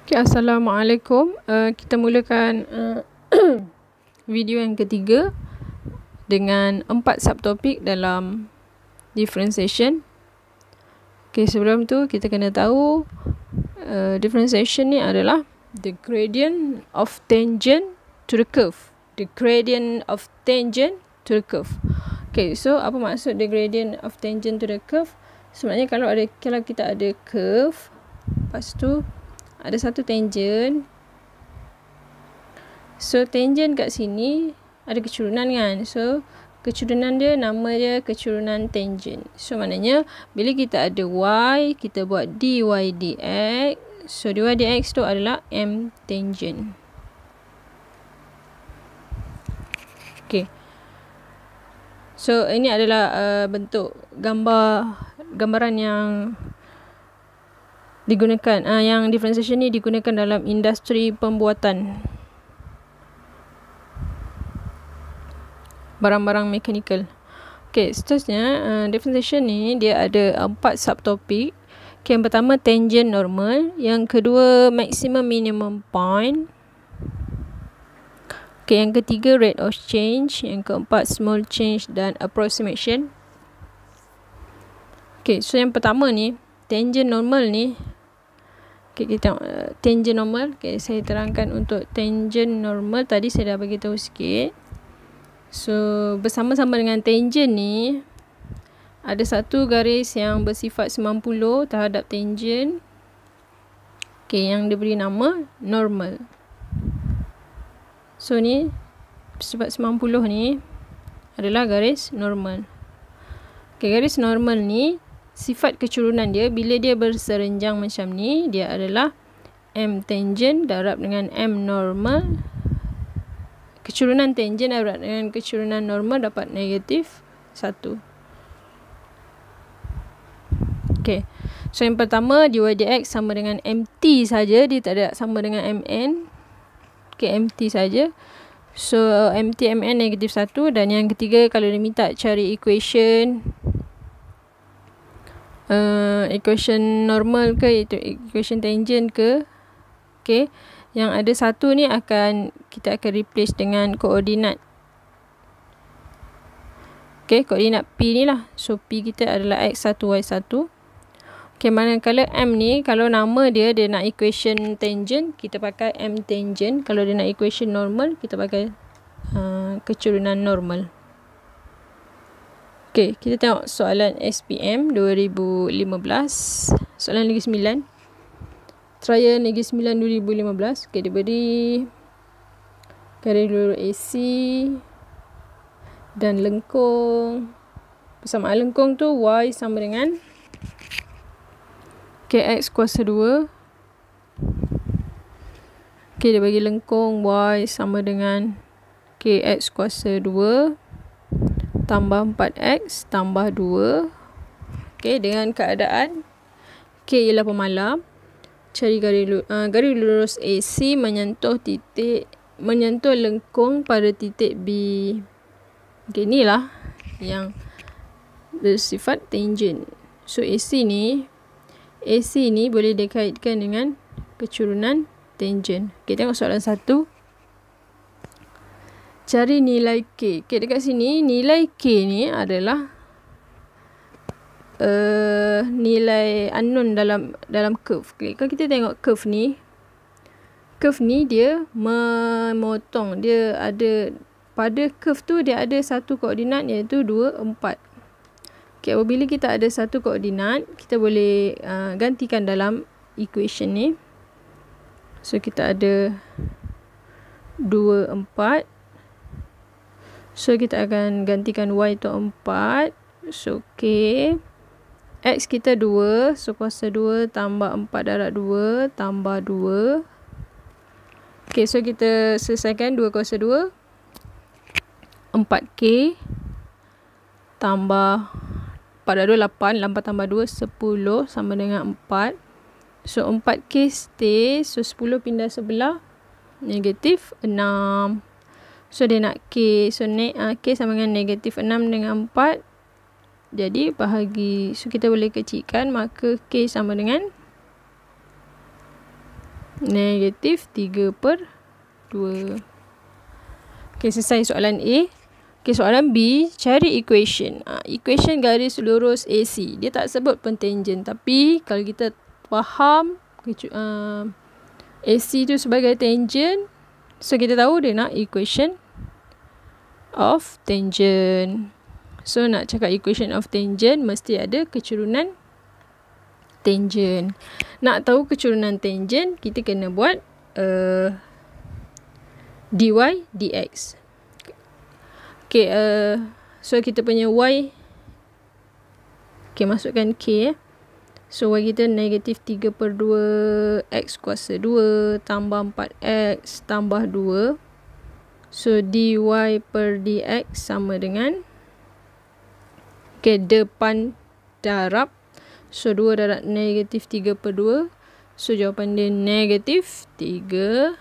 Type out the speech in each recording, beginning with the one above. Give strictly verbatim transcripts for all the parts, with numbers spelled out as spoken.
Okay, Assalamualaikum. Uh, kita mulakan uh, video yang ketiga dengan empat subtopik dalam differentiation. Okay, sebelum tu kita kena tahu uh, differentiation ni adalah the gradient of tangent to the curve. The gradient of tangent to the curve. Okay, so apa maksud the gradient of tangent to the curve? Sebenarnya kalau ada kalau kita ada curve, lepas tu ada satu tangent. So tangent kat sini ada kecurunan kan. So kecurunan dia nama dia kecurunan tangent. So maknanya bila kita ada y, kita buat dy dx. So dy dx tu adalah m tangent. Okay. So ini adalah uh, bentuk gambar gambaran yang digunakan uh, yang differentiation ni digunakan dalam industri pembuatan barang-barang mechanical. Okey, seterusnya uh, differentiation ni dia ada empat subtopik. Okay, yang pertama tangent normal, yang kedua maximum minimum point. Okay, yang ketiga rate of change, yang keempat small change dan approximation. Okay, so yang pertama ni tangent normal ni. Okay, kita tengok uh, tangent normal. Okay, saya terangkan untuk tangent normal. Tadi saya dah bagi tahu sikit. So, bersama-sama dengan tangent ni, ada satu garis yang bersifat sembilan puluh terhadap tangent. Okay, yang diberi nama normal. So, ni bersifat sembilan puluh ni adalah garis normal. Okay, garis normal ni sifat kecurunan dia bila dia berserenjang macam ni, dia adalah m tangent darab dengan m normal. Kecurunan tangent darab dengan kecurunan normal dapat negatif satu. Okay. So yang pertama dy dx sama dengan mt saja, dia tak ada sama dengan mn. Okay, mt saja. So mt mn negatif satu. Dan yang ketiga kalau dia minta cari equation Uh, equation normal ke, itu equation tangent ke. Okay, yang ada satu ni akan kita akan replace dengan koordinat. Okay, koordinat P ni lah. So P kita adalah x satu y satu. Okay, manakala M ni kalau nama dia dia nak equation tangent, kita pakai M tangent. Kalau dia nak equation normal, kita pakai uh, kecurunan normal. Okay, kita tengok soalan S P M dua ribu lima belas. Soalan Negeri sembilan. Trial Negeri sembilan dua ribu lima belas. Okay, dia beri garis lurus A C dan lengkung. Persamaan lengkung tu Y sama dengan okay, X kuasa dua. Okay, dia bagi lengkung Y sama dengan okay, X kuasa dua tambah empat x tambah dua. Okay, dengan keadaan K ialah pemalam, cari garis, uh, garis lurus A C menyentuh titik menyentuh lengkung pada titik B. Okay, inilah yang bersifat tangent. So A C ni A C ni boleh dikaitkan dengan kecurunan tangent. Okay, tengok soalan satu. Cari nilai K. Okay, dekat sini nilai K ni adalah uh, nilai unknown dalam dalam curve. Okay, kalau kita tengok curve ni, curve ni dia memotong. Dia ada pada curve tu dia ada satu koordinat iaitu dua, empat. Okay, apabila kita ada satu koordinat, kita boleh uh, gantikan dalam equation ni. So kita ada dua, empat. So kita akan gantikan Y tu empat. So K, X kita dua. So kuasa dua tambah empat darab dua tambah dua. Okay, so kita selesaikan dua kuasa dua. empat K tambah empat darab dua, lapan. lapan tambah dua, sepuluh sama dengan empat. So empat K stay. So sepuluh pindah sebelah, negatif enam. So dia nak K. So ne, uh, K sama dengan negatif enam dengan empat. Jadi bahagi. So kita boleh kecilkan. Maka K sama dengan Negatif tiga per dua. Okay, selesai soalan A. Okay, soalan B, cari equation. Ha, equation garis lurus A C. Dia tak sebut pun tangent. Tapi kalau kita faham uh, A C tu sebagai tangent, so kita tahu dia nak equation of tangent. So nak cakap equation of tangent, mesti ada kecurunan tangent. Nak tahu kecurunan tangent, kita kena buat uh, dy dx. Okay, uh, so kita punya y, okay, masukkan k eh. So y kita negatif tiga per dua x kuasa dua tambah empat x tambah dua. So dy per dx sama dengan, okay, depan darab. So dua darab negatif tiga per dua. So jawapan dia negatif tiga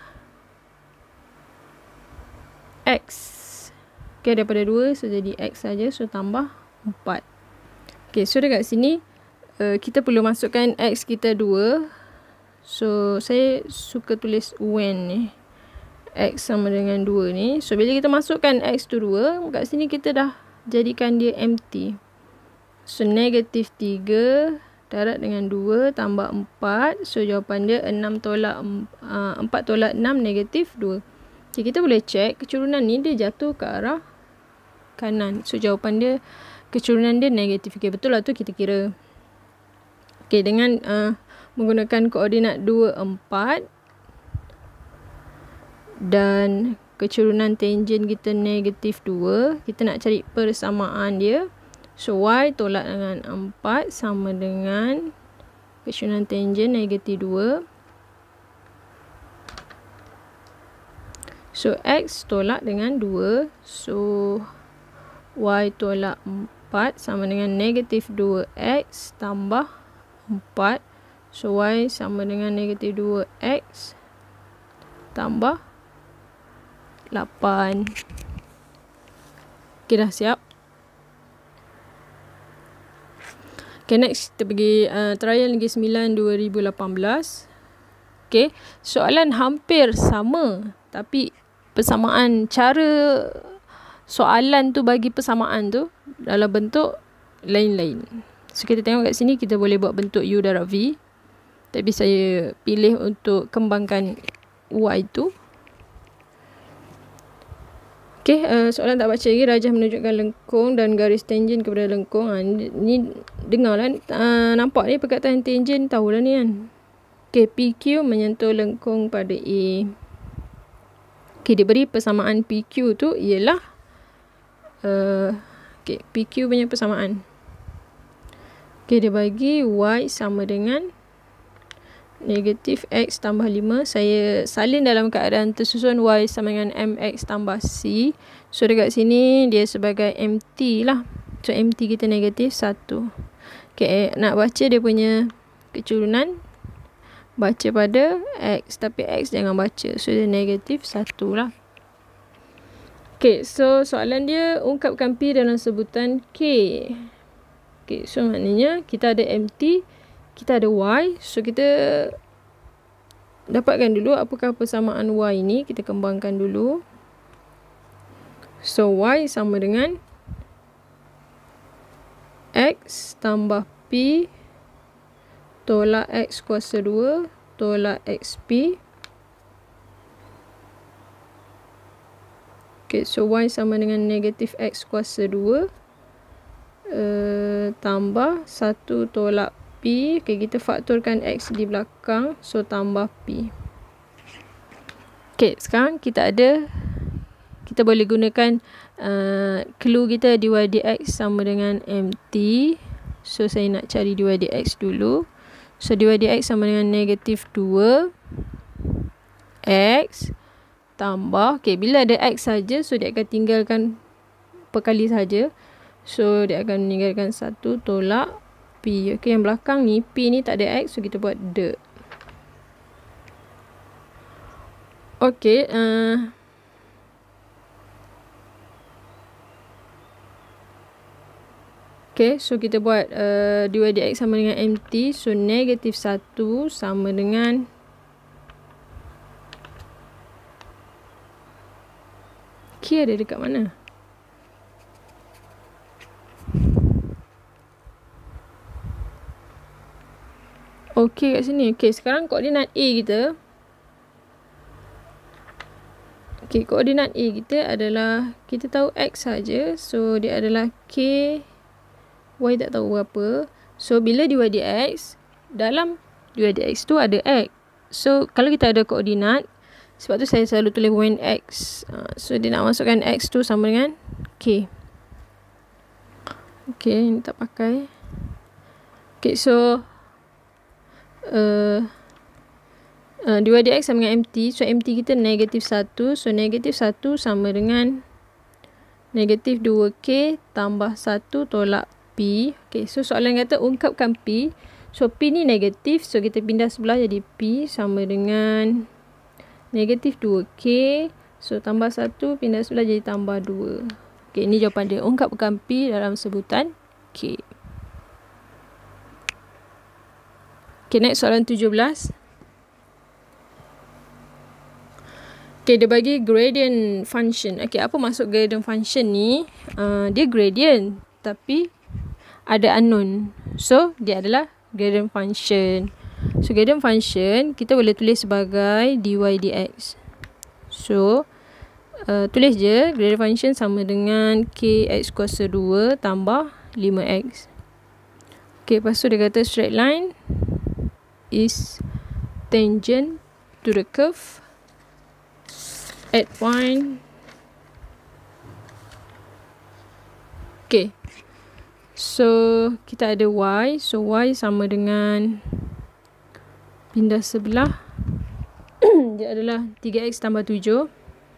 x. Okay, daripada dua, so jadi x saja. So tambah empat. Okay, so dekat sini uh, kita perlu masukkan x kita dua. So saya suka tulis when ni, x sama dengan dua ni. So bila kita masukkan x tu dua, kat sini kita dah jadikan dia empty. So negatif tiga darab dengan dua tambah empat. So jawapan dia enam tolak uh, empat tolak enam negatif dua. Okay, kita boleh cek kecurunan ni dia jatuh ke arah kanan. So jawapan dia, kecurunan dia negatif. Okay, betul lah tu kita kira. Okay, dengan uh, menggunakan koordinat dua, empat dan kecurunan tangent kita negatif dua, kita nak cari persamaan dia. So y tolak dengan empat sama dengan kecurunan tangent negatif dua. So x tolak dengan dua. So y tolak empat sama dengan negatif dua x tambah empat. So y sama dengan negatif dua x tambah lapan. Okay, dah siap. Okay, next kita pergi uh, trial Negeri Sembilan dua ribu lapan belas. Okay, soalan hampir sama, tapi persamaan cara soalan tu bagi persamaan tu dalam bentuk lain-lain. So kita tengok kat sini, kita boleh buat bentuk u darab v. Tapi saya pilih untuk kembangkan y tu. Okay, uh, soalan tak baca lagi. Rajah menunjukkan lengkung dan garis tangent kepada lengkung. Ha, ni, ni dengarlah, uh, nampak ni perkataan tangent, tahulah ni kan. Okay, P Q menyentuh lengkung pada A. Okay, diberi persamaan P Q tu ialah Uh, okay, P Q punya persamaan. Okay, dia bagi y sama dengan negatif x tambah lima. Saya salin dalam keadaan tersusun y sama dengan mx tambah c. So dekat sini dia sebagai empty lah. So empty kita negatif satu. Okay, nak baca dia punya kecurunan, baca pada x, tapi x jangan baca. So dia negatif satu lah. Okay, so soalan dia, ungkapkan P dalam sebutan K. Okay, so maknanya kita ada empty, kita ada y. So kita dapatkan dulu apakah persamaan y ni. Kita kembangkan dulu. So y sama dengan x tambah P tolak x kuasa dua tolak xp. Okay, so y sama dengan negatif x kuasa dua uh, tambah satu tolak p. Okay, kita faktorkan x di belakang. So tambah p. Okay, sekarang kita ada, kita boleh gunakan uh, clue kita dy dx sama dengan mt. So saya nak cari dy dx dulu. So dy dx sama dengan negatif dua x tambah, okay, bila ada x saja, so dia akan tinggalkan perkali saja. So dia akan meninggalkan satu tolak p. Okay, yang belakang ni p ni tak ada x, so kita buat de. Okay, uh, okay, so kita buat uh, dy dx sama dengan mt. So negatif satu sama dengan K ada dekat mana? Okey, kat sini. Okey, sekarang koordinat A kita. Okey, koordinat A kita adalah, kita tahu X saja. So, dia adalah K, Y tak tahu berapa. So, bila dy dx, dalam dy dx tu ada X. So, kalau kita ada koordinat, sebab tu saya selalu tulis when X. So, dia nak masukkan X tu sama dengan K. Okey, ini tak pakai. Okey, so, Uh, uh, dy dx sama dengan mt. So mt kita negatif satu. So negatif satu sama dengan negatif dua K tambah satu tolak P. Okay, so soalan kata ungkapkan P. So P ni negatif, so kita pindah sebelah jadi P sama dengan negatif dua K. So tambah satu, pindah sebelah jadi tambah dua. Okay, ini jawapan dia. Ungkapkan P dalam sebutan K. Okay, next soalan tujuh belas. Okay, dia bagi gradient function. Okay, apa maksud gradient function ni? Uh, dia gradient, tapi ada unknown. So, dia adalah gradient function. So, gradient function, kita boleh tulis sebagai dy dx. So, uh, tulis je, gradient function sama dengan kx kuasa dua tambah lima x. Okay, lepas tu dia kata straight line is tangent to the curve at point. Okay, so kita ada y. So y sama dengan, pindah sebelah, dia adalah tiga x tambah tujuh.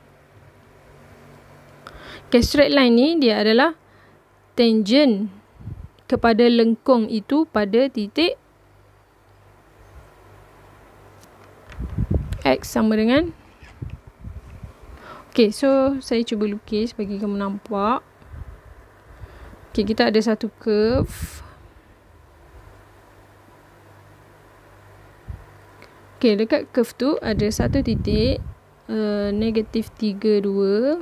Okay, straight line ni dia adalah tangent kepada lengkung itu pada titik X sama dengan. Okay, so saya cuba lukis bagi kamu nampak. Okay, kita ada satu curve. Okay, dekat curve tu ada satu titik uh, negatif tiga, dua.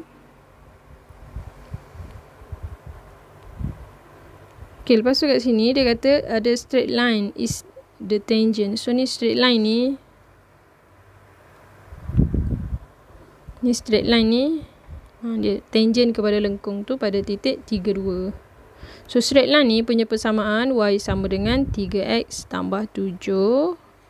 Okay, lepas tu kat sini dia kata ada straight line is the tangent. So ni straight line ni, ni straight line ni, ha, dia tangent kepada lengkung tu pada titik tiga, dua. So straight line ni punya persamaan y sama dengan tiga x tambah tujuh.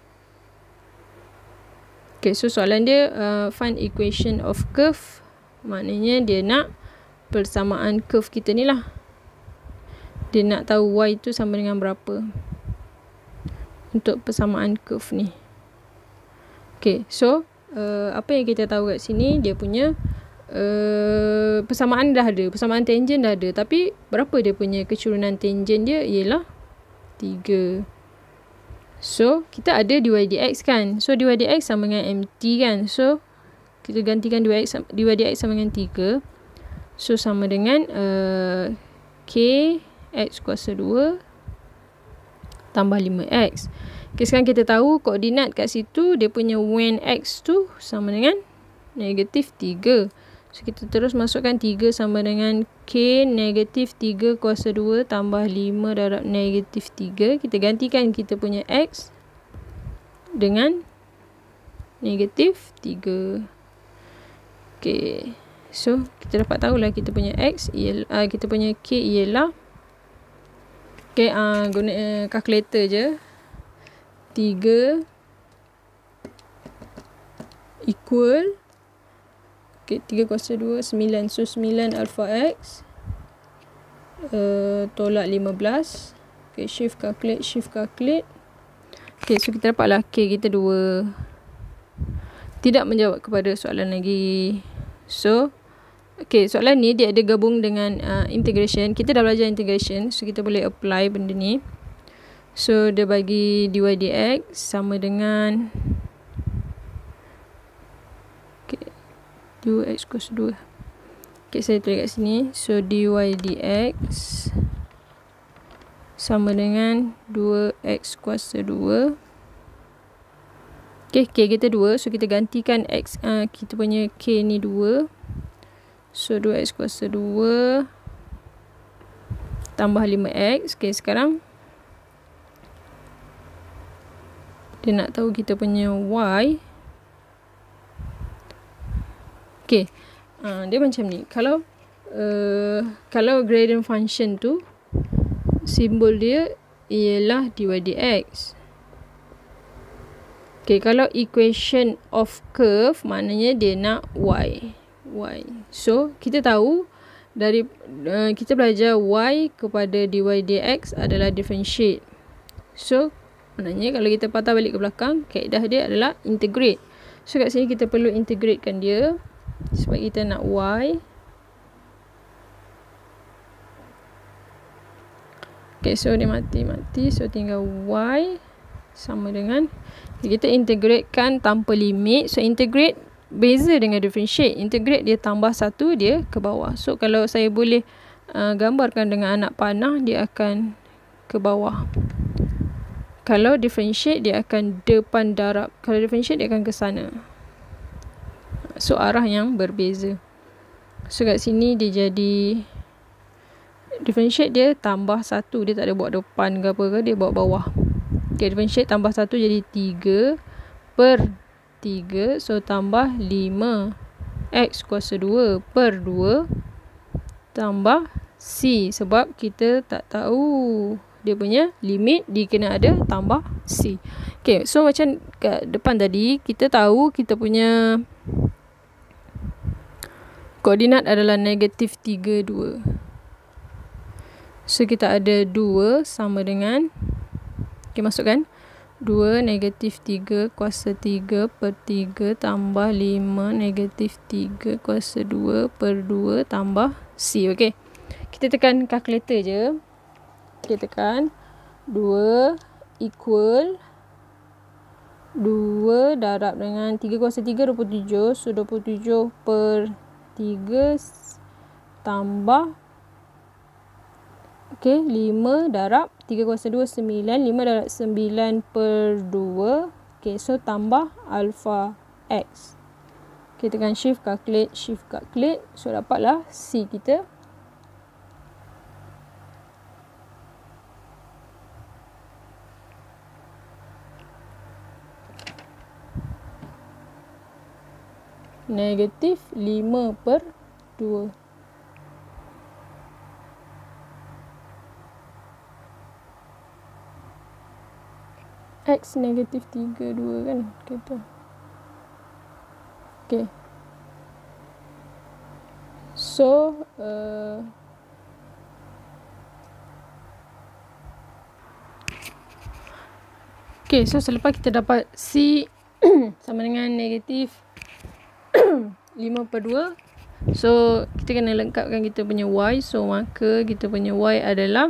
Okay, so soalan dia uh, find equation of curve. Maknanya dia nak persamaan curve kita ni lah. Dia nak tahu y tu sama dengan berapa untuk persamaan curve ni. Okay, so Uh, apa yang kita tahu kat sini, dia punya uh, persamaan dah ada, persamaan tangent dah ada, tapi berapa dia punya kecurunan tangent dia? Ialah tiga. So kita ada dy dx kan, so dy dx sama dengan mt kan, so kita gantikan dy dx, dy dx sama dengan tiga. So sama dengan uh, k x kuasa dua tambah lima x. Okay, sekarang kita tahu koordinat kat situ, dia punya when x tu sama dengan negatif tiga. So, kita terus masukkan tiga sama dengan k negatif tiga kuasa dua tambah lima darab negatif tiga. Kita gantikan kita punya x dengan negatif tiga. Okay, so kita dapat tahulah kita punya x ialah, uh, kita punya k ialah, okay, uh, guna uh, kalkulator je. tiga equal, okay, tiga kuasa dua, sembilan. So sembilan alpha x uh, tolak lima belas. Okay, shift calculate, shift calculate. Okay, so kita dapatlah k kita dua. Tidak menjawab kepada soalan lagi. So okay, soalan ni dia ada gabung dengan uh, integration. Kita dah belajar integration, so kita boleh apply benda ni. So dia bagi dy dx sama dengan, okay, dua x kuasa dua. Okay, saya tulis kat sini. So dy dx sama dengan dua x kuasa dua. Okay, k kita dua. So kita gantikan x, uh, kita punya k ni dua. So dua x kuasa dua tambah lima x. Okay, sekarang dia nak tahu kita punya y. Okay, uh, dia macam ni. Kalau uh, kalau gradient function tu simbol dia ialah dy dx. Okay, kalau equation of curve maknanya dia nak y. y. So, kita tahu dari uh, kita belajar y kepada dy dx adalah differentiate. So, maknanya kalau kita patah balik ke belakang, kaedah dia adalah integrate. So, kat sini kita perlu integratekan dia sebab kita nak y. Okay, so dia mati-mati. So, tinggal y sama dengan, kita integratekan tanpa limit. So, integrate beza dengan differentiate. Integrate dia tambah satu, dia ke bawah. So, kalau saya boleh uh, gambarkan dengan anak panah, dia akan ke bawah. Kalau differentiate, dia akan depan darab. Kalau differentiate, dia akan ke sana. So, arah yang berbeza. So, kat sini dia jadi differentiate, dia tambah satu. Dia tak ada buat depan ke apa ke, dia buat bawah. Okay, differentiate tambah satu jadi tiga per tiga. So, tambah lima x kuasa dua per dua tambah c. Sebab kita tak tahu dia punya limit, dia kena ada tambah c. Okay, so macam kat depan tadi, kita tahu kita punya koordinat adalah negatif tiga, dua. So, kita ada dua sama dengan, okay, masukkan dua negatif tiga kuasa tiga per tiga tambah lima negatif tiga kuasa dua per dua tambah c. Okay, kita tekan calculator je. Kita tekan dua equal dua darab dengan tiga kuasa tiga, dua puluh tujuh. So, dua puluh tujuh per tiga tambah, okay, lima darab tiga kuasa dua, sembilan. lima darab sembilan per dua. Okay, so tambah alpha x. Okay, tekan shift calculate, shift calculate. So, dapatlah C kita. Negatif lima per dua. X negatif tiga, dua kan kita. Okay. So, uh, okay, so selepas kita dapat C sama dengan negatif lima per dua. So, kita kena lengkapkan kita punya Y. So, maka kita punya Y adalah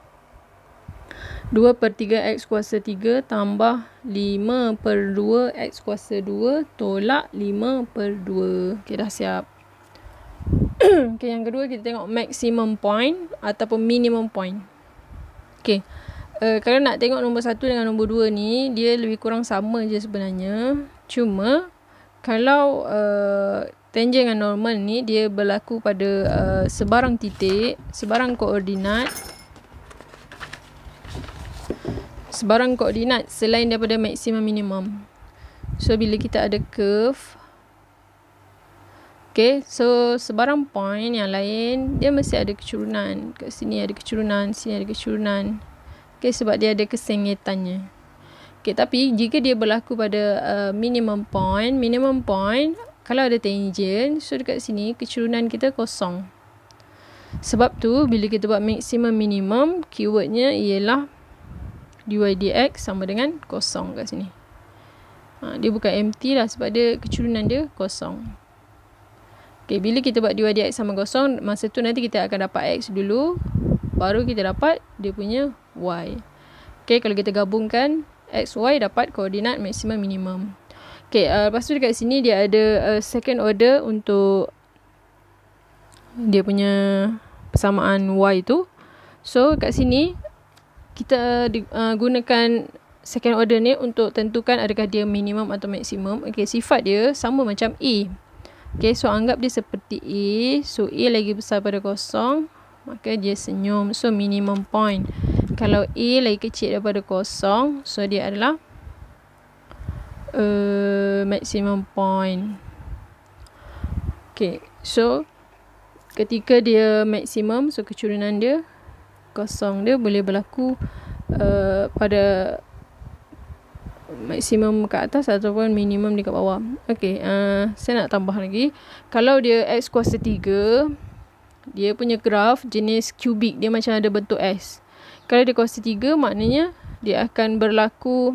dua per tiga X kuasa tiga tambah lima per dua X kuasa dua tolak lima per dua. Okay, dah siap. Okay, yang kedua kita tengok maximum point ataupun minimum point. Okay, uh, kalau nak tengok nombor satu dengan nombor dua ni, dia lebih kurang sama je sebenarnya. Cuma, kalau uh, tangent dengan normal ni, dia berlaku pada uh, sebarang titik, sebarang koordinat. Sebarang koordinat selain daripada maksimum minimum. So, bila kita ada curve, okay, so sebarang point yang lain, dia mesti ada kecurunan. Kat sini ada kecurunan, sini ada kecurunan. Okay, sebab dia ada kesengitannya. Okay, tapi jika dia berlaku pada uh, minimum point, minimum point, kalau ada tangent, so dekat sini kecurunan kita kosong. Sebab tu, bila kita buat maksimum minimum, keywordnya ialah dy dx sama dengan kosong kat sini. Ha, dia bukan empty lah sebab dia kecurunan dia kosong. Okay, bila kita buat dy dx sama kosong, masa tu nanti kita akan dapat x dulu, baru kita dapat dia punya y. Okay, kalau kita gabungkan x, y dapat koordinat maksimum minimum. Okay, uh, lepas tu dekat sini dia ada uh, second order untuk dia punya persamaan y tu. So, kat sini kita uh, gunakan second order ni untuk tentukan adakah dia minimum atau maksimum. Okay, sifat dia sama macam A. Okay, so anggap dia seperti A. So A lagi besar pada kosong, maka dia senyum. So minimum point. Kalau A lagi kecil daripada kosong, so dia adalah uh, maximum point. Okay, so ketika dia maksimum, so kecurunan dia kosong, dia boleh berlaku uh, pada maksimum kat atas ataupun minimum dekat bawah. Okay, uh, saya nak tambah lagi. Kalau dia X kuasa tiga, dia punya graf jenis kubik, dia macam ada bentuk S. Kalau dia kuasa tiga, maknanya dia akan berlaku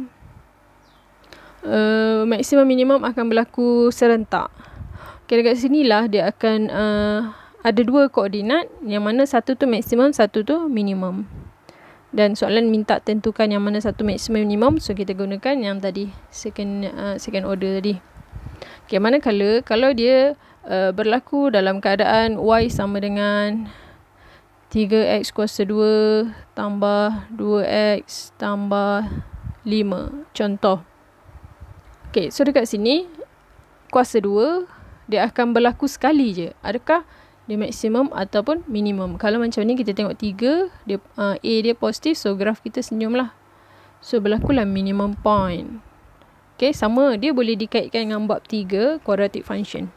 uh, maksimum minimum akan berlaku serentak. Okay, dekat sinilah dia akan uh, ada dua koordinat, yang mana satu tu maksimum, satu tu minimum. Dan soalan minta tentukan yang mana satu maksimum minimum, so kita gunakan yang tadi, second uh, second order tadi. Okay, manakala kalau dia uh, berlaku dalam keadaan Y sama dengan tiga X kuasa dua tambah dua X tambah lima. Contoh. Okay, so dekat sini kuasa dua dia akan berlaku sekali je. Adakah dia maksimum ataupun minimum? Kalau macam ni kita tengok tiga, dia uh, A dia positif, so graf kita senyum lah. So berlakulah minimum point. Okay, sama dia boleh dikaitkan dengan bab tiga, quadratic function.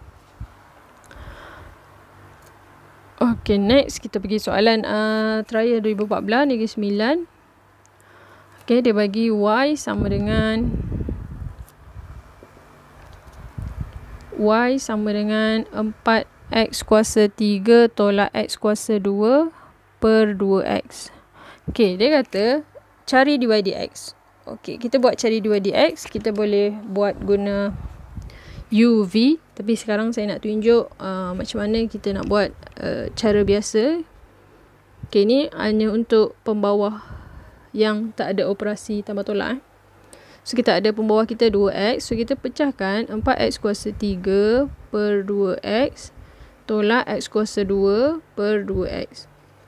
Okay, next kita pergi soalan uh, trial dua ribu empat belas negeri sembilan. Okay, dia bagi Y sama dengan Y sama dengan empat X kuasa tiga tolak X kuasa dua per dua X. Okay, dia kata cari dy dx. Okay, kita buat cari dy dx, kita boleh buat guna U V. Tapi sekarang saya nak tunjuk uh, macam mana kita nak buat uh, cara biasa. Okay, ni hanya untuk pembawah yang tak ada operasi tambah tolak. Eh. So, kita ada pembawah kita dua X. So, kita pecahkan empat X kuasa tiga per dua X tolak X kuasa dua per dua X.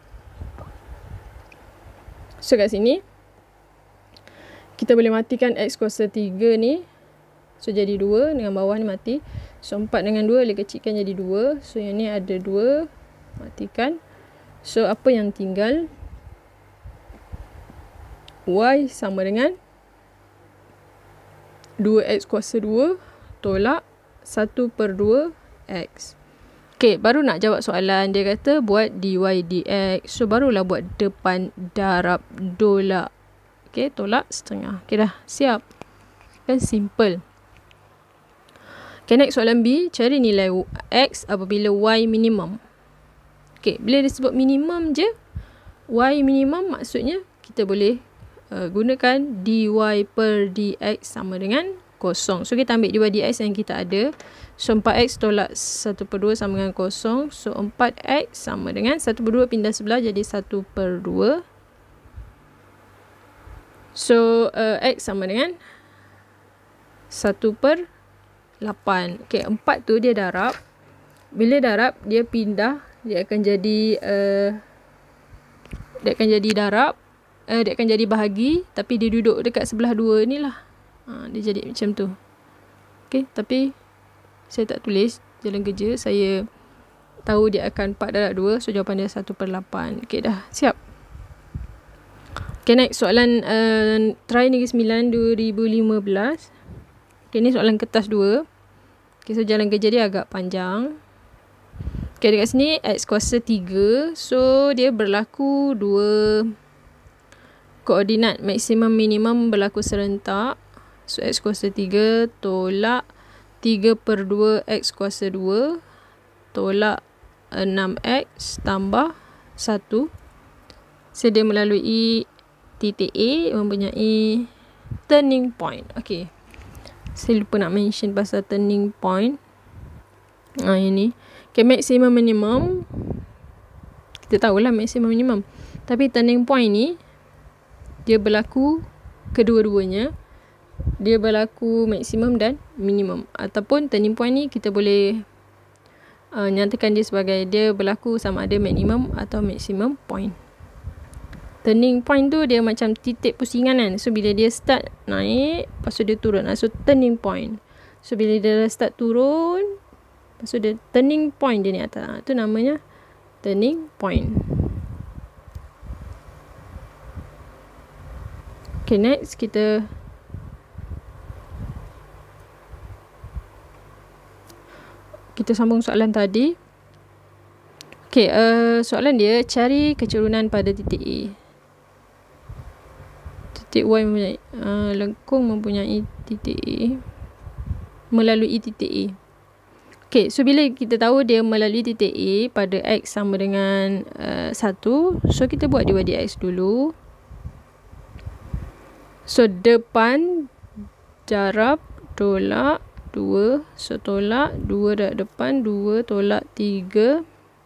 So, kat sini kita boleh matikan X kuasa tiga ni. So, jadi dua dengan bawah ni mati. So, empat dengan dua boleh kecilkan jadi dua. So, yang ni ada dua. Matikan. So, apa yang tinggal? Y sama dengan dua X kuasa dua tolak satu per dua X. Okay, baru nak jawab soalan. Dia kata buat dy dx. So, barulah buat depan darab tolak. Okay, tolak setengah. Okay, dah siap. Kan simple. Okay, next soalan B. Cari nilai X apabila Y minimum. Okay, bila disebut minimum je, Y minimum maksudnya kita boleh uh, gunakan dy per dx sama dengan kosong. So, kita ambil dy dx yang kita ada. So, empat X tolak satu per dua sama dengan kosong. So, empat X sama dengan satu per dua pindah sebelah jadi satu per dua. So, uh, X sama dengan satu per lapan. Okay, empat tu dia darab. Bila darab, dia pindah. Dia akan jadi uh, dia akan jadi darab. Uh, dia akan jadi bahagi. Tapi dia duduk dekat sebelah dua ni lah. Ha, dia jadi macam tu. Okay, tapi saya tak tulis jalan kerja. Saya tahu dia akan empat darab dua. So, jawapan dia satu per lapan. Okay, dah siap. Okay, next soalan uh, try negeri sembilan dua ribu lima belas. Okay, ni soalan kertas dua. Okay, so jalan kerja dia agak panjang. Okay, dekat sini X kuasa tiga. So, dia berlaku dua koordinat maksimum minimum berlaku serentak. So, X kuasa tiga tolak tiga per dua X kuasa dua tolak enam X tambah satu. So, dia melalui titik A mempunyai turning point. Okay. Saya lupa nak mention pasal turning point. Ha, ini. Okay, maximum minimum. Kita tahulah maximum minimum. Tapi turning point ni, dia berlaku kedua-duanya. Dia berlaku maksimum dan minimum. Ataupun turning point ni kita boleh uh, nyatakan dia sebagai dia berlaku sama ada minimum atau maximum point. Turning point tu dia macam titik pusingan kan. So, bila dia start naik, lepas tu dia turun. So, turning point. So, bila dia start turun, Lepas tu dia turning point dia ni atas. Ha, tu namanya turning point. Okay, next kita kita sambung soalan tadi. Okay, uh, soalan dia, cari kecerunan pada titik A. Titik Y mempunyai, uh, lengkung mempunyai titik A, melalui titik A. Okay, so bila kita tahu dia melalui titik A pada X sama dengan uh, satu, so kita buat dy dx dulu. So, depan darab tolak dua, so tolak dua darab depan, dua tolak tiga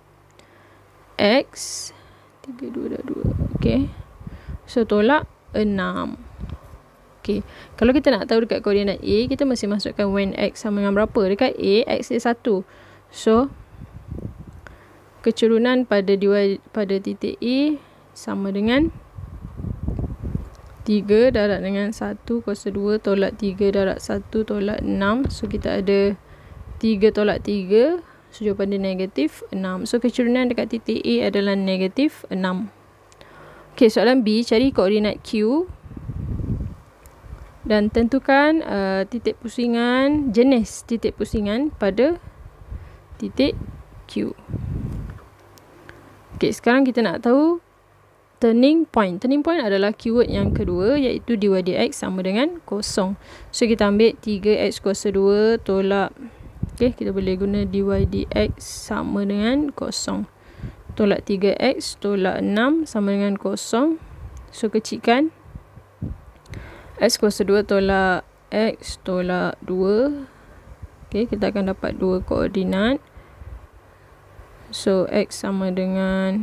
X, tiga, dua darab dua, okay. So, tolak enam. Okay, kalau kita nak tahu dekat koordinat A, kita mesti masukkan when X sama dengan berapa. Dekat A, X dia satu. So, kecerunan pada dy pada titik A sama dengan tiga darab dengan satu kuasa dua tolak tiga darab satu tolak enam. So, kita ada tiga tolak tiga. So, jawapan dia negatif enam. So, kecerunan dekat titik A adalah negatif enam. Okay, soalan B, cari koordinat Q dan tentukan uh, titik pusingan, jenis titik pusingan pada titik Q. Okay, sekarang kita nak tahu turning point. Turning point adalah keyword yang kedua, iaitu dy dx sama dengan kosong. So, kita ambil tiga x kuasa dua tolak, okay, kita boleh guna dy dx sama dengan kosong. Tolak tiga x tolak enam sama dengan kosong. So, kecilkan x kuasa dua tolak x tolak dua. Okay, kita akan dapat dua koordinat. So, x sama dengan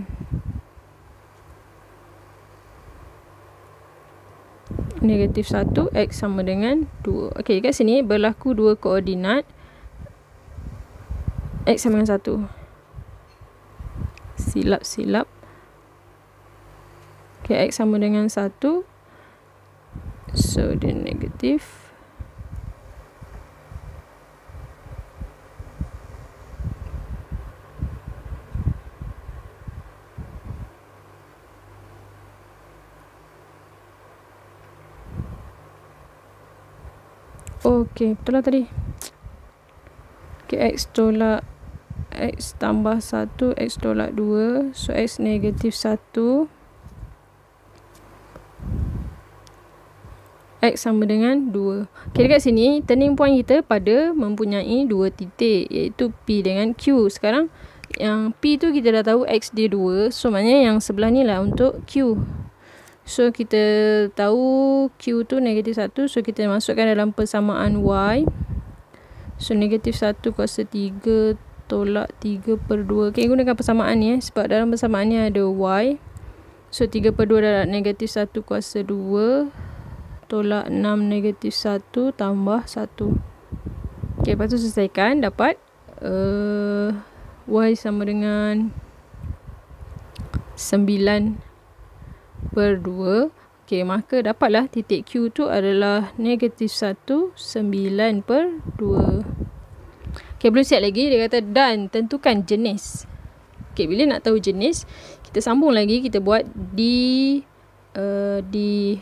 negatif satu, x sama dengan dua. Okay, kat sini berlaku dua koordinat. X sama dengan satu. Silap-silap. Okay, x sama dengan satu. So, dia negatif. Okay, betul lah tadi. Okay, x tolak x tambah satu, x tolak dua. So, x negatif satu. X sama dengan dua. Okay, dekat sini, turning point kita pada mempunyai dua titik, iaitu P dengan Q. Sekarang, yang P tu kita dah tahu x dia dua. So, maknanya yang sebelah ni lah untuk Q. So, kita tahu Q tu negatif satu. So, kita masukkan dalam persamaan Y. So, negatif satu kuasa tiga tolak tiga per dua. Okay, gunakan persamaan ni eh. Sebab dalam persamaan ni ada Y. So, tiga per dua darab negatif satu kuasa dua. Tolak enam negatif satu tambah satu. Okay, lepas tu selesaikan. Dapat uh, Y sama dengan sembilan per dua. Okay, maka dapatlah titik Q tu adalah negatif satu, sembilan per dua. Okay, belum siap lagi. Dia kata dan tentukan jenis. Okay, bila nak tahu jenis, kita sambung lagi. Kita buat di uh, di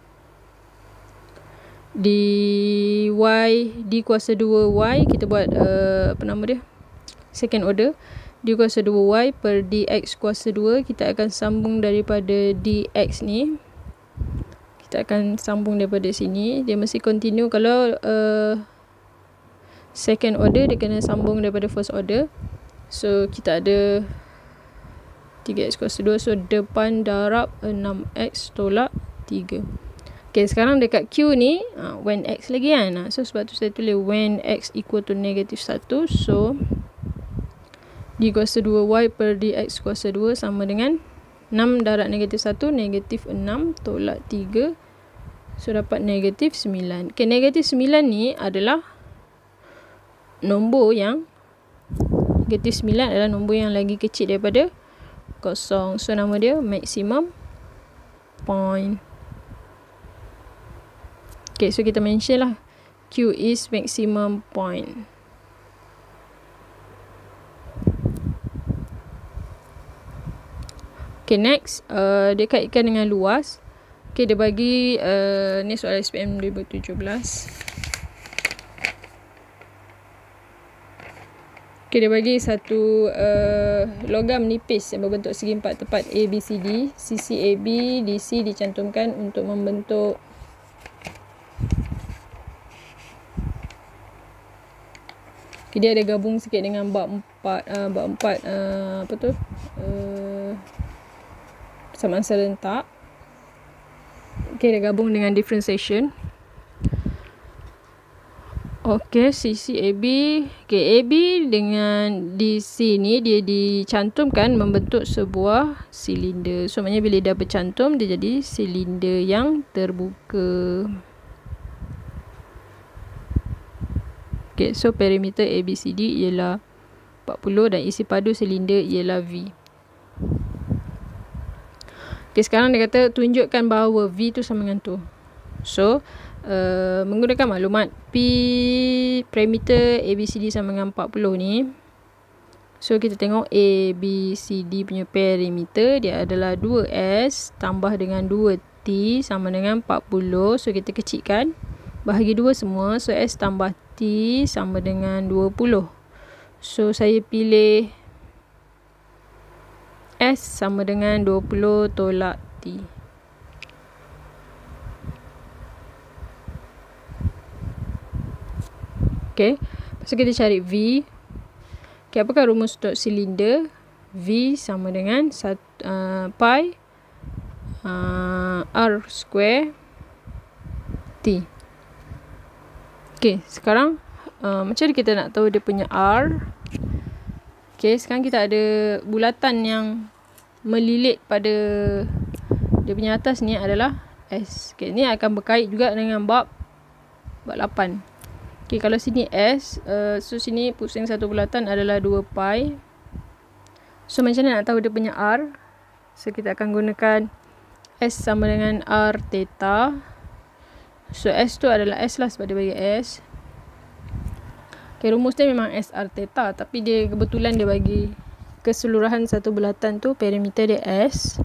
di Y, di kuasa dua Y. Kita buat uh, apa nama dia, second order. D kuasa dua Y per dx kuasa dua. Kita akan sambung daripada dx ni. Kita akan sambung daripada sini. Dia mesti continue. Kalau uh, second order, dia kena sambung daripada first order. So, kita ada tiga x kuasa dua. So, depan darab enam x tolak tiga. Okay, sekarang dekat Q ni, uh, when x lagi kan. So, sebab tu saya tulis when x equal to negatif satu. So, D kuasa dua Y per dx kuasa dua sama dengan enam darab negatif satu, negatif enam tolak tiga. So, dapat negatif sembilan. Okay, negatif sembilan ni adalah nombor yang, negatif sembilan adalah nombor yang lagi kecil daripada kosong. So, nama dia maximum point. Okay, so kita mention lah Q is maximum point. Okay, next. Uh, dia kaitkan dengan luas. Okay, dia bagi, uh, ni soal S P M dua ribu tujuh belas. Okay, dia bagi satu uh, logam nipis yang berbentuk segi empat tepat A, B, C, D. Sisi A B, D C dicantumkan untuk membentuk okay, dia ada gabung sikit dengan bab empat, uh, bab empat, uh, apa tu? Uh, persamaan serentak. Okay, dia gabung dengan differentiation. Okay, sisi A B. Okay, A B dengan D C ni dia dicantumkan membentuk sebuah silinder. So, maknanya bila dah bercantum, dia jadi silinder yang terbuka. Okay, so perimeter A B C D ialah empat puluh dan isi padu silinder ialah V. Okay, sekarang dia kata tunjukkan bahawa V tu sama dengan tu. So, uh, menggunakan maklumat P perimeter A B C D sama dengan empat puluh ni. So, kita tengok A B C D punya perimeter dia adalah dua S tambah dengan dua T sama dengan empat puluh. So, kita kecilkan. Bahagi dua semua. So, S tambah T sama dengan dua puluh. So, saya pilih S sama dengan dua puluh tolak T. Okay. Lepas tu kita cari V. Okay, apakah rumus untuk silinder? V sama dengan satu, uh, pi uh, R square T. Okay, sekarang uh, macam mana kita nak tahu dia punya R? Okay, sekarang kita ada bulatan yang melilit pada dia punya atas ni adalah S. Okay, ni akan berkait juga dengan bab bab lapan. Okay, kalau sini S, uh, so sini pusing satu bulatan adalah dua pi. So, macam mana nak tahu dia punya R? So, kita akan gunakan S sama dengan R theta. So, S tu adalah S lah sebab dia bagi S. Okay, rumus dia memang S R theta, tapi dia kebetulan dia bagi keseluruhan satu bulatan tu perimeter dia S.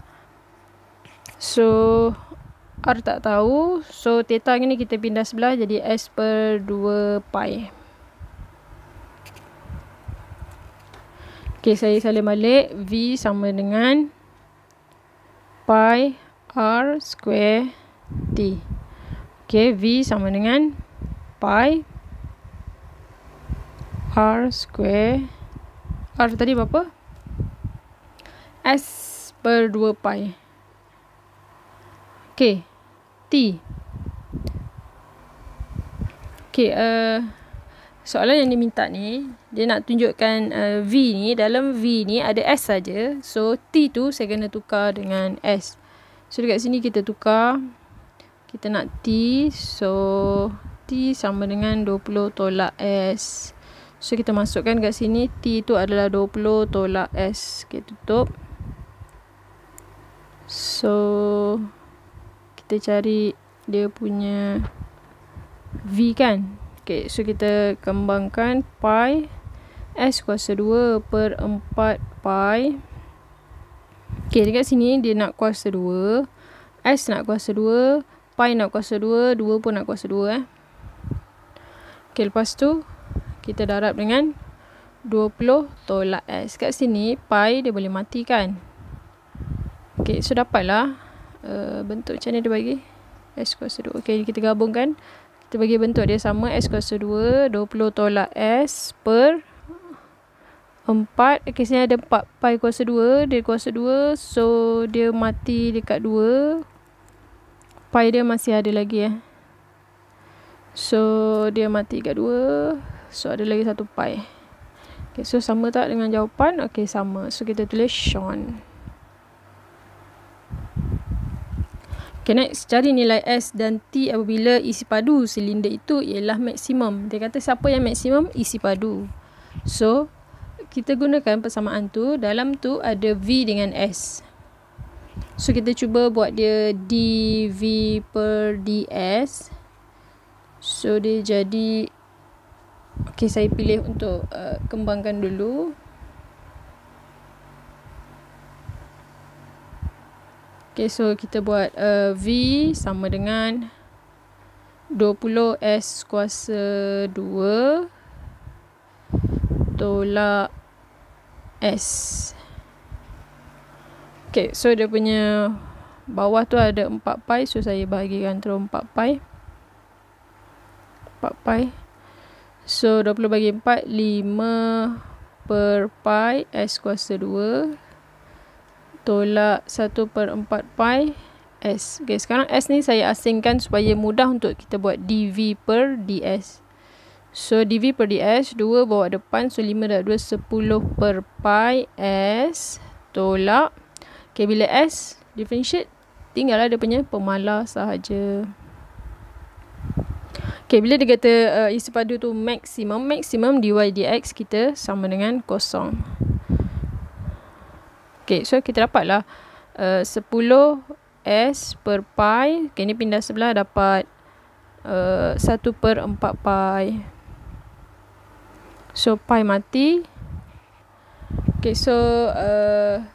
So, R tak tahu. So, theta ni kita pindah sebelah jadi S per dua pi. Okay, saya salin balik. V sama dengan pi R square T. Okay, V sama dengan pi R square. R tadi berapa? S per dua pi. Okay, T. Okay, uh, soalan yang diminta ni, dia nak tunjukkan uh, V ni, dalam V ni ada S saja. So, T tu saya kena tukar dengan S. So, dekat sini kita tukar. Kita nak T. So, T sama dengan dua puluh tolak S. So, kita masukkan kat sini. T tu adalah dua puluh tolak S. Okay, tutup. So, kita cari dia punya V kan. Okay, so kita kembangkan pi S kuasa dua per empat pi. Okay, dekat sini dia nak kuasa dua. S nak kuasa dua. Pi nak kuasa dua. dua pun nak kuasa dua. Eh. Okay, lepas tu kita darab dengan dua puluh tolak S. Kat sini, pi dia boleh mati kan. Okay, so dapatlah uh, bentuk macam mana dia bagi. S kuasa dua. Okay, kita gabungkan. Kita bagi bentuk dia sama. S kuasa dua. dua puluh tolak S per empat. Okay, sini ada empat. Pi kuasa dua. Dia kuasa dua. So, dia mati dekat dua. Pi dia masih ada lagi eh. So, dia mati dekat dua. So, ada lagi satu pi. Okay, so sama tak dengan jawapan? Okay, sama. So, kita tulis shown. Okay, next. Cari nilai S dan T apabila isi padu silinder itu ialah maksimum. Dia kata siapa yang maksimum? Isi padu. So, kita gunakan persamaan tu. Dalam tu ada V dengan S. So, kita cuba buat dia dV per ds. So, dia jadi... Okay, saya pilih untuk uh, kembangkan dulu. Okay, so kita buat uh, V sama dengan dua puluh S kuasa dua tolak S. Okay, so dia punya bawah tu ada empat pi. So, saya bahagikan terus empat pi. empat pi. So, dua puluh bagi empat, lima per pi S kuasa dua tolak satu per empat pi S. Okay, sekarang S ni saya asingkan supaya mudah untuk kita buat dV per ds. So, dV per ds, dua bawa depan. So, lima darab dua, sepuluh per pi S tolak. Okay, bila S differentiate, tinggallah dia punya pemalar sahaja. Okay, bila dia kata uh, isi padu tu maksimum, maksimum dy dx kita sama dengan kosong. Okay, so kita dapatlah uh, sepuluh S per pi. Okay, ni pindah sebelah dapat uh, satu per empat pi. So, pi mati. Okay, so uh,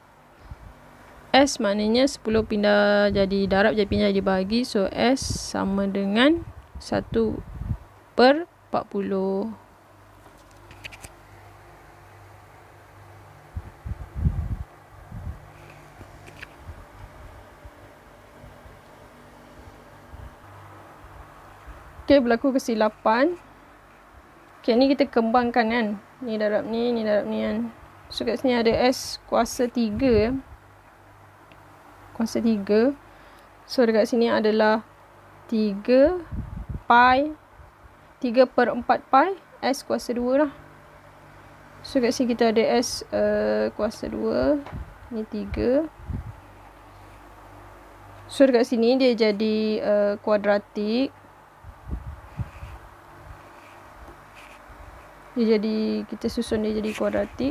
S maknanya sepuluh pindah jadi darab, jadi pindah jadi bahagi. So, S sama dengan satu per empat puluh. Okay, berlaku kesilapan. Okay, ni kita kembangkan kan. Ni darab ni, ni darab ni kan. So, kat sini ada S kuasa tiga. Kuasa tiga. So, dekat sini adalah tiga pi, tiga per empat pi S kuasa dua lah. So, kat sini kita ada S uh, kuasa dua. Ni tiga. So, dekat sini dia jadi uh, kuadratik. Dia jadi, kita susun dia jadi kuadratik.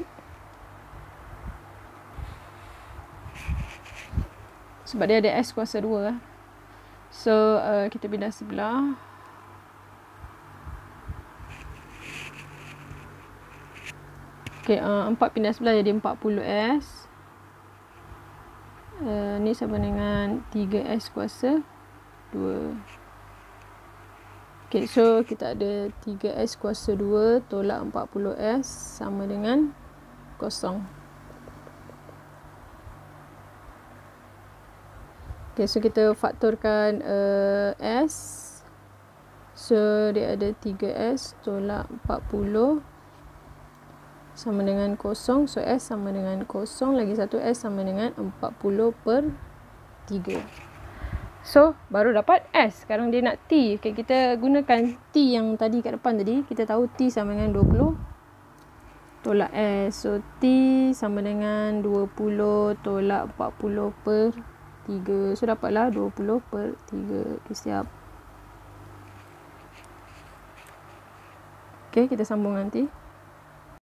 Sebab dia ada S kuasa dua. So, uh, kita pindah sebelah. Okay, uh, empat pindah sebelah jadi empat puluh S. Uh, ni sama dengan tiga S kuasa dua. Okay, so kita ada tiga S kuasa dua tolak empat puluh S sama dengan kosong. Okay, so kita faktorkan uh, S. So, dia ada tiga S tolak empat puluh sama dengan kosong. So, S sama dengan kosong. Lagi satu S sama dengan empat puluh per tiga. So, baru dapat S. Sekarang dia nak T. Okay, kita gunakan T yang tadi kat depan tadi. Kita tahu T sama dengan dua puluh tolak S. So, T sama dengan dua puluh tolak empat puluh per tiga. So, dapatlah dua puluh per tiga. Okay, siap. Okay, kita sambung nanti.